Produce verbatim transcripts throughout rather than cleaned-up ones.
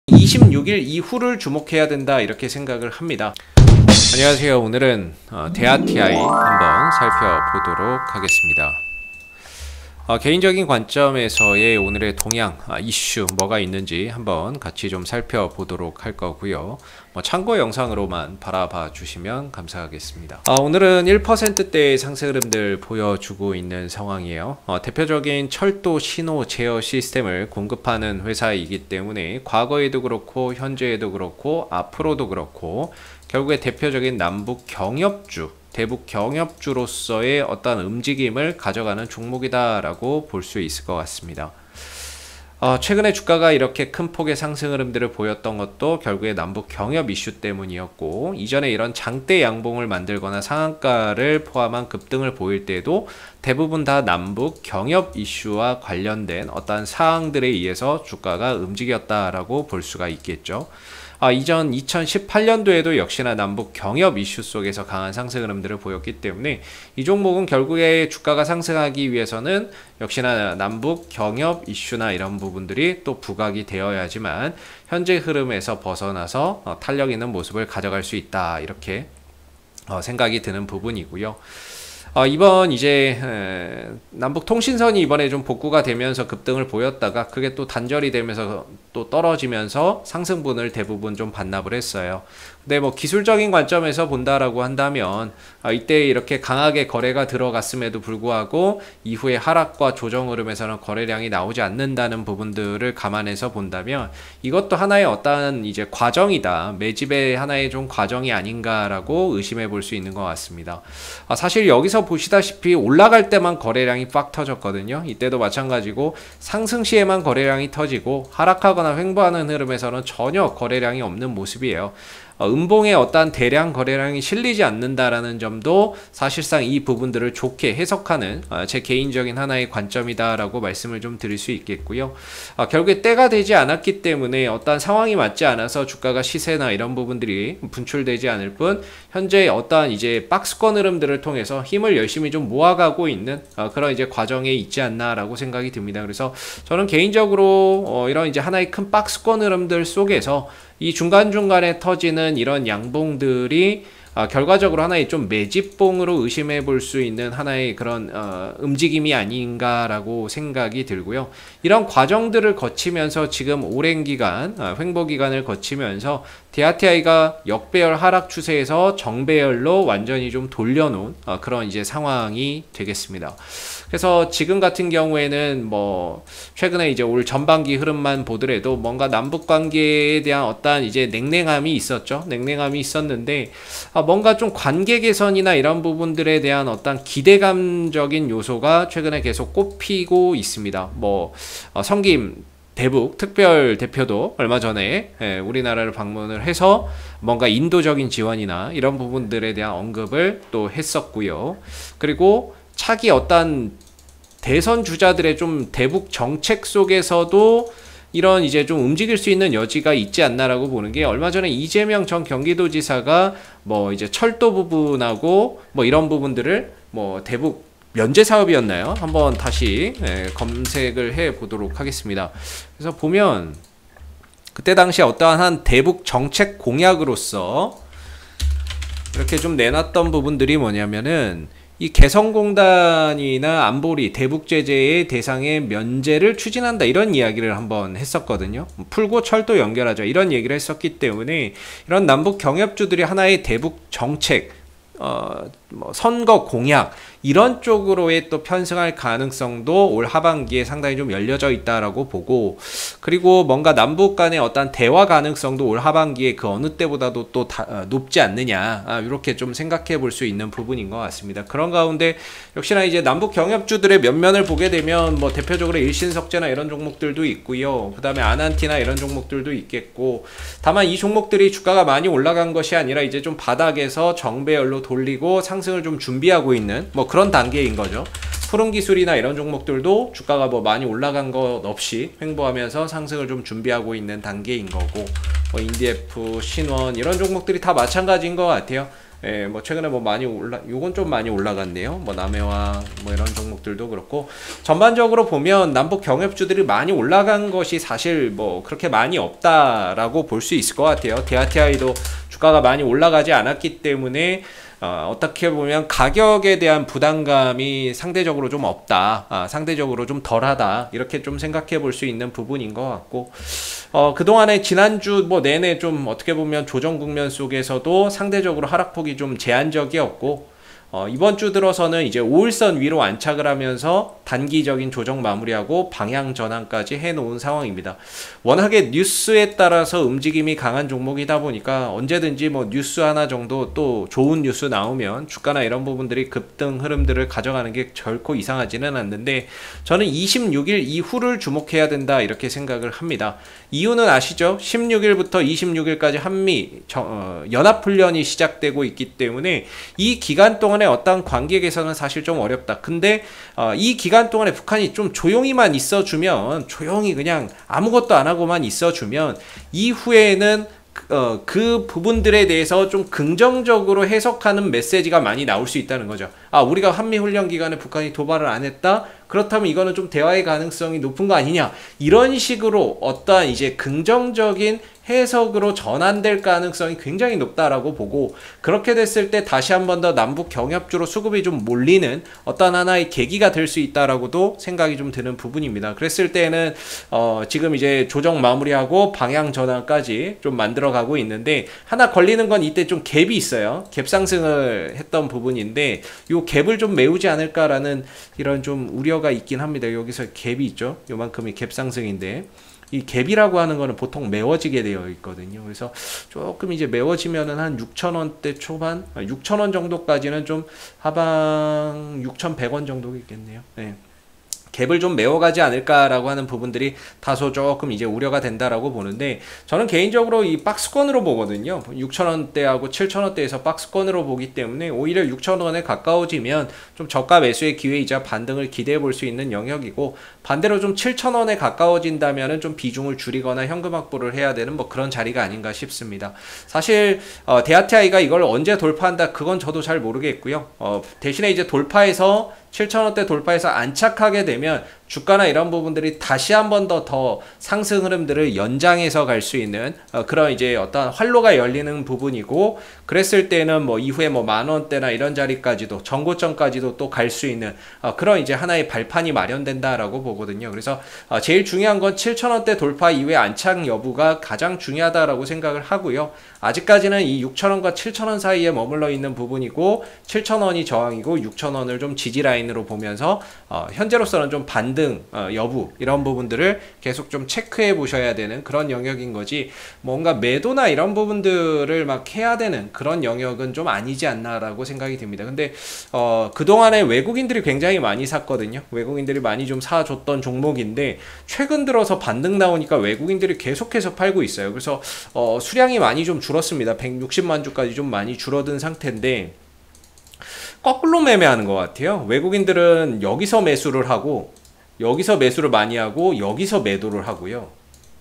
이십육 일 이후를 주목해야 된다 이렇게 생각을 합니다. 안녕하세요. 오늘은 어, 데아티아이 한번 살펴보도록 하겠습니다. 어, 개인적인 관점에서의 오늘의 동향, 아, 이슈 뭐가 있는지 한번 같이 좀 살펴보도록 할 거고요. 뭐 참고 영상으로만 바라봐 주시면 감사하겠습니다. 어, 오늘은 일 퍼센트대의 상승 흐름들 보여주고 있는 상황이에요. 어, 대표적인 철도 신호 제어 시스템을 공급하는 회사이기 때문에 과거에도 그렇고 현재에도 그렇고 앞으로도 그렇고 결국에 대표적인 남북 경협주, 대북 경협주로서의 어떤 움직임을 가져가는 종목이다라고 볼 수 있을 것 같습니다. 어, 최근에 주가가 이렇게 큰 폭의 상승 흐름들을 보였던 것도 결국에 남북 경협 이슈 때문이었고, 이전에 이런 장대 양봉을 만들거나 상한가를 포함한 급등을 보일 때도 대부분 다 남북 경협 이슈와 관련된 어떤 사항들에 의해서 주가가 움직였다라고 볼 수가 있겠죠. 아, 이전 이천십팔 년도에도 역시나 남북 경협 이슈 속에서 강한 상승 흐름들을 보였기 때문에 이 종목은 결국에 주가가 상승하기 위해서는 역시나 남북 경협 이슈나 이런 부분들이 또 부각이 되어야지만 현재 흐름에서 벗어나서 어, 탄력 있는 모습을 가져갈 수 있다, 이렇게 어, 생각이 드는 부분이고요. 어, 이번 이제 에, 남북 통신선이 이번에 좀 복구가 되면서 급등을 보였다가 그게 또 단절이 되면서 또 떨어지면서 상승분을 대부분 좀 반납을 했어요. 근데 뭐 기술적인 관점에서 본다라고 한다면 아, 이때 이렇게 강하게 거래가 들어갔음에도 불구하고 이후에 하락과 조정 흐름에서는 거래량이 나오지 않는다는 부분들을 감안해서 본다면 이것도 하나의 어떠한 이제 과정이다, 매집의 하나의 좀 과정이 아닌가라고 의심해 볼 수 있는 것 같습니다. 아, 사실 여기서 보시다시피 올라갈 때만 거래량이 빡 터졌거든요. 이때도 마찬가지고 상승 시에만 거래량이 터지고 하락하거나 횡보하는 흐름에서는 전혀 거래량이 없는 모습이에요. 어, 음봉에 어떠한 대량 거래량이 실리지 않는다라는 점도 사실상 이 부분들을 좋게 해석하는 어, 제 개인적인 하나의 관점이다라고 말씀을 좀 드릴 수 있겠고요. 어, 결국에 때가 되지 않았기 때문에 어떠한 상황이 맞지 않아서 주가가 시세나 이런 부분들이 분출되지 않을 뿐 현재 어떠한 이제 박스권 흐름들을 통해서 힘을 열심히 좀 모아가고 있는 어, 그런 이제 과정에 있지 않나라고 생각이 듭니다. 그래서 저는 개인적으로 어, 이런 이제 하나의 큰 박스권 흐름들 속에서 이 중간중간에 터지는 이런 양봉들이 어, 결과적으로 하나의 좀 매집봉으로 의심해 볼 수 있는 하나의 그런 어, 움직임이 아닌가라고 생각이 들고요. 이런 과정들을 거치면서 지금 오랜 기간, 어, 횡보 기간을 거치면서 데아티아이가 역배열 하락 추세에서 정배열로 완전히 좀 돌려놓은 어, 그런 이제 상황이 되겠습니다. 그래서 지금 같은 경우에는 뭐 최근에 이제 올 전반기 흐름만 보더라도 뭔가 남북 관계에 대한 어떠한 이제 냉랭함이 있었죠. 냉랭함이 있었는데 아, 뭔가 좀 관계 개선이나 이런 부분들에 대한 어떤 기대감적인 요소가 최근에 계속 꼽히고 있습니다. 뭐 어, 성김 대북 특별 대표도 얼마 전에 예, 우리나라를 방문을 해서 뭔가 인도적인 지원이나 이런 부분들에 대한 언급을 또 했었고요. 그리고 차기 어떤 대선 주자들의 좀 대북 정책 속에서도 이런 이제 좀 움직일 수 있는 여지가 있지 않나라고 보는 게, 얼마 전에 이재명 전 경기도지사가 뭐 이제 철도 부분하고 뭐 이런 부분들을 뭐 대북 면제 사업이었나요? 한번 다시 예, 검색을 해 보도록 하겠습니다. 그래서 보면 그때 당시 어떠한 한 대북 정책 공약으로서 이렇게 좀 내놨던 부분들이 뭐냐면은 이 개성공단이나 안보리 대북 제재의 대상의 면제를 추진한다, 이런 이야기를 한번 했었거든요. 풀고 철도 연결하자, 이런 얘기를 했었기 때문에 이런 남북 경협주들이 하나의 대북 정책, 어, 뭐 선거 공약 이런 쪽으로의 또 편승할 가능성도 올 하반기에 상당히 좀 열려져 있다라고 보고, 그리고 뭔가 남북 간의 어떤 대화 가능성도 올 하반기에 그 어느 때보다도 또 다, 어, 높지 않느냐, 아, 이렇게 좀 생각해 볼 수 있는 부분인 것 같습니다. 그런 가운데 역시나 이제 남북 경협주들의 면면을 보게 되면 뭐 대표적으로 일신석재나 이런 종목들도 있고요. 그 다음에 아난티나 이런 종목들도 있겠고, 다만 이 종목들이 주가가 많이 올라간 것이 아니라 이제 좀 바닥에서 정배열로 돌리고 상승을 좀 준비하고 있는 뭐 그런 단계인 거죠. 푸른기술이나 이런 종목들도 주가가 뭐 많이 올라간 것 없이 횡보하면서 상승을 좀 준비하고 있는 단계인 거고, 뭐 인디에프, 신원 이런 종목들이 다 마찬가지인 것 같아요. 예, 뭐 최근에 뭐 많이 올라, 요건 좀 많이 올라갔네요. 뭐 남해와 뭐 이런 종목들도 그렇고, 전반적으로 보면 남북 경협주들이 많이 올라간 것이 사실 뭐 그렇게 많이 없다라고 볼 수 있을 것 같아요. 대하티아이도 주가가 많이 올라가지 않았기 때문에 어, 어떻게 보면 가격에 대한 부담감이 상대적으로 좀 없다, 아, 상대적으로 좀 덜하다, 이렇게 좀 생각해 볼 수 있는 부분인 것 같고, 어, 그동안에 지난주 뭐 내내 좀 어떻게 보면 조정 국면 속에서도 상대적으로 하락폭이 좀 제한적이었고, 어, 이번 주 들어서는 이제 오일선 위로 안착을 하면서 단기적인 조정 마무리하고 방향 전환까지 해놓은 상황입니다. 워낙에 뉴스에 따라서 움직임이 강한 종목이다 보니까 언제든지 뭐 뉴스 하나 정도 또 좋은 뉴스 나오면 주가나 이런 부분들이 급등 흐름들을 가져가는 게 결코 이상하지는 않는데, 저는 이십육 일 이후를 주목해야 된다 이렇게 생각을 합니다. 이유는 아시죠? 십육 일부터 이십육 일까지 한미 정, 어, 연합훈련이 시작되고 있기 때문에 이 기간 동안 어떤 관계 개선은 사실 좀 어렵다. 근데 어, 이 기간 동안에 북한이 좀 조용히만 있어주면, 조용히 그냥 아무것도 안 하고만 있어주면 이후에는 어, 그 부분들에 대해서 좀 긍정적으로 해석하는 메시지가 많이 나올 수 있다는 거죠. 아, 우리가 한미훈련 기간에 북한이 도발을 안 했다? 그렇다면 이거는 좀 대화의 가능성이 높은 거 아니냐? 이런 식으로 어떠한 이제 긍정적인 해석으로 전환될 가능성이 굉장히 높다라고 보고, 그렇게 됐을 때 다시 한 번 더 남북 경협주로 수급이 좀 몰리는 어떤 하나의 계기가 될 수 있다라고도 생각이 좀 드는 부분입니다. 그랬을 때는 어 지금 이제 조정 마무리하고 방향 전환까지 좀 만들어 가고 있는데, 하나 걸리는 건 이때 좀 갭이 있어요. 갭 상승을 했던 부분인데 요 갭을 좀 메우지 않을까라는 이런 좀 우려가 있긴 합니다. 여기서 갭이 있죠. 요만큼이 갭 상승인데, 이 갭이라고 하는 거는 보통 메워지게 되어 있거든요. 그래서 조금 이제 메워지면은 한 육천 원대 초반, 육천 원 정도까지는 좀 하방 육천백 원 정도겠네요. 네. 갭을 좀 메워가지 않을까라고 하는 부분들이 다소 조금 이제 우려가 된다라고 보는데, 저는 개인적으로 이 박스권으로 보거든요. 육천 원대하고 칠천 원대에서 박스권으로 보기 때문에 오히려 육천 원에 가까워지면 좀 저가 매수의 기회이자 반등을 기대해 볼 수 있는 영역이고, 반대로 좀 칠천 원에 가까워진다면은 좀 비중을 줄이거나 현금 확보를 해야 되는 뭐 그런 자리가 아닌가 싶습니다. 사실 어, 대하티아이가 이걸 언제 돌파한다, 그건 저도 잘 모르겠고요. 어, 대신에 이제 돌파해서 칠천 원대 돌파해서 안착하게 되면 주가나 이런 부분들이 다시 한 번 더 더 상승 흐름들을 연장해서 갈 수 있는 어, 그런 이제 어떤 활로가 열리는 부분이고, 그랬을 때는 뭐 이후에 뭐 만 원대나 이런 자리까지도, 전고점까지도 또 갈 수 있는 어, 그런 이제 하나의 발판이 마련된다라고 보거든요. 그래서 어, 제일 중요한 건 칠천 원대 돌파 이후에 안착 여부가 가장 중요하다라고 생각을 하고요. 아직까지는 이 육천 원과 칠천 원 사이에 머물러 있는 부분이고, 칠천 원이 저항이고 육천 원을 좀 지지 라인으로 보면서 어, 현재로서는 좀 반등 어, 여부, 이런 부분들을 계속 좀 체크해 보셔야 되는 그런 영역인 거지, 뭔가 매도나 이런 부분들을 막 해야 되는 그런 영역은 좀 아니지 않나라고 생각이 듭니다. 근데 어, 그동안에 외국인들이 굉장히 많이 샀거든요. 외국인들이 많이 좀 사줬던 종목인데, 최근 들어서 반등 나오니까 외국인들이 계속해서 팔고 있어요. 그래서 어, 수량이 많이 좀 줄었습니다. 백육십만 주까지 좀 많이 줄어든 상태인데, 거꾸로 매매하는 것 같아요. 외국인들은 여기서 매수를 하고, 여기서 매수를 많이 하고, 여기서 매도를 하고요.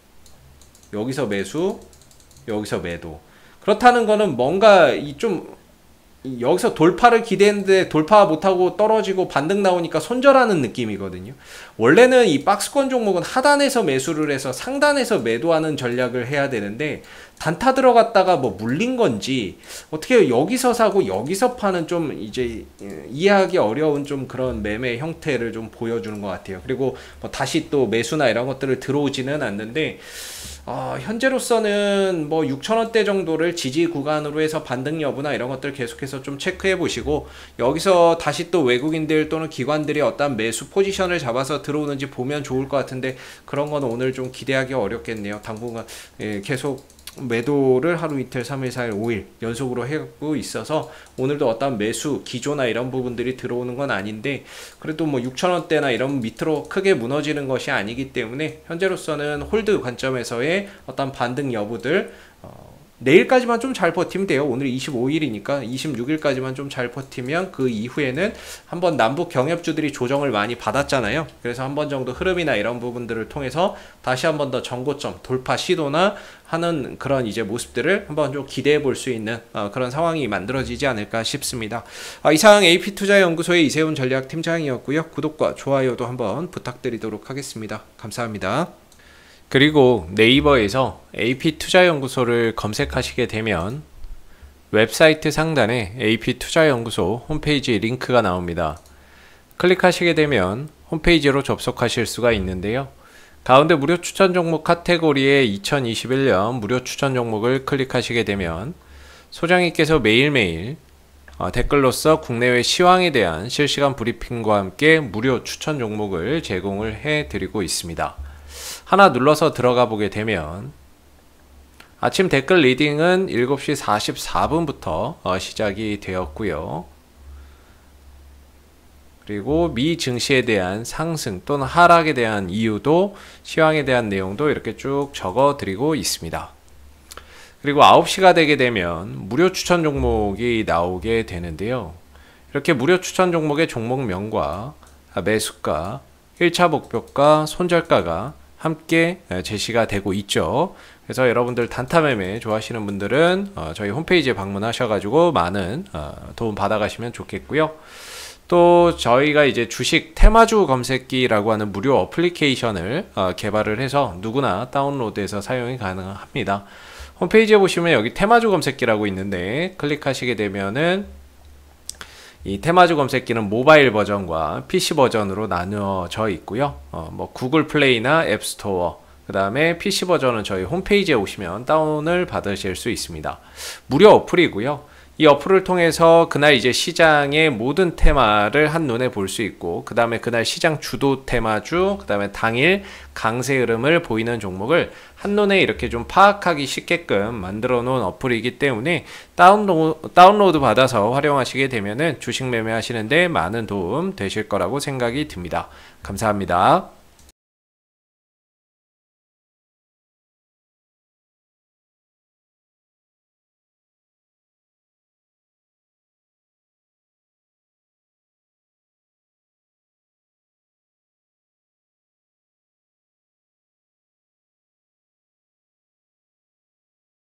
여기서 매수, 여기서 매도. 그렇다는 거는 뭔가 이 좀 여기서 돌파를 기대했는데 돌파 못하고 떨어지고 반등 나오니까 손절하는 느낌이거든요. 원래는 이 박스권 종목은 하단에서 매수를 해서 상단에서 매도하는 전략을 해야 되는데, 단타 들어갔다가 뭐 물린 건지 어떻게 여기서 사고 여기서 파는 좀 이제 이해하기 어려운 좀 그런 매매 형태를 좀 보여주는 것 같아요. 그리고 뭐 다시 또 매수나 이런 것들을 들어오지는 않는데, 어, 현재로서는 뭐 육천 원대 정도를 지지 구간으로 해서 반등 여부나 이런 것들 계속해서 좀 체크해 보시고, 여기서 다시 또 외국인들 또는 기관들이 어떤 매수 포지션을 잡아서 들어오는지 보면 좋을 것 같은데, 그런 거는 오늘 좀 기대하기 어렵겠네요. 당분간 예, 계속 매도를 하루 이틀 삼일 사일 오일 연속으로 하고 있어서 오늘도 어떤 매수 기조나 이런 부분들이 들어오는 건 아닌데, 그래도 뭐 육천 원대나 이런 밑으로 크게 무너지는 것이 아니기 때문에 현재로서는 홀드 관점에서의 어떤 반등 여부들 어, 내일까지만 좀 잘 버티면 돼요. 오늘 이십오 일이니까 이십육 일까지만 좀 잘 버티면 그 이후에는 한번 남북 경협주들이 조정을 많이 받았잖아요. 그래서 한 번 정도 흐름이나 이런 부분들을 통해서 다시 한 번 더 정고점 돌파 시도나 하는 그런 이제 모습들을 한번 좀 기대해 볼 수 있는 어, 그런 상황이 만들어지지 않을까 싶습니다. 아, 이상 에이피투자연구소의 이세훈 전략팀장이었고요. 구독과 좋아요도 한번 부탁드리도록 하겠습니다. 감사합니다. 그리고 네이버에서 에이피투자연구소를 검색하시게 되면 웹사이트 상단에 에이피투자연구소 홈페이지 링크가 나옵니다. 클릭하시게 되면 홈페이지로 접속하실 수가 있는데요. 가운데 무료 추천 종목 카테고리에 이천이십일 년 무료 추천 종목을 클릭하시게 되면 소장님께서 매일매일 어, 댓글로서 국내외 시황에 대한 실시간 브리핑과 함께 무료 추천 종목을 제공을 해 드리고 있습니다. 하나 눌러서 들어가 보게 되면 아침 댓글 리딩은 일곱 시 사십사 분부터 어, 시작이 되었고요. 그리고 미 증시에 대한 상승 또는 하락에 대한 이유도 시황에 대한 내용도 이렇게 쭉 적어 드리고 있습니다. 그리고 아홉 시가 되게 되면 무료 추천 종목이 나오게 되는데요. 이렇게 무료 추천 종목의 종목명과 매수가, 일 차 목표가, 손절가가 함께 제시가 되고 있죠. 그래서 여러분들 단타 매매 좋아하시는 분들은 저희 홈페이지에 방문하셔가지고 많은 도움 받아가시면 좋겠고요. 또 저희가 이제 주식 테마주 검색기라고 하는 무료 어플리케이션을 개발을 해서 누구나 다운로드해서 사용이 가능합니다. 홈페이지에 보시면 여기 테마주 검색기라고 있는데 클릭하시게 되면은 이 테마주 검색기는 모바일 버전과 피씨 버전으로 나누어져 있고요. 어, 뭐 구글 플레이나 앱스토어, 그 다음에 피씨 버전은 저희 홈페이지에 오시면 다운을 받으실 수 있습니다. 무료 어플이고요. 이 어플을 통해서 그날 이제 시장의 모든 테마를 한눈에 볼 수 있고, 그 다음에 그날 시장 주도 테마주, 그 다음에 당일 강세 흐름을 보이는 종목을 한눈에 이렇게 좀 파악하기 쉽게끔 만들어 놓은 어플이기 때문에 다운로드, 다운로드 받아서 활용하시게 되면은 주식 매매 하시는데 많은 도움 되실 거라고 생각이 듭니다. 감사합니다.